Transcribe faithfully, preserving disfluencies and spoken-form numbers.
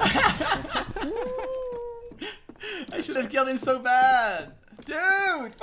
I should have killed him so bad. Dude,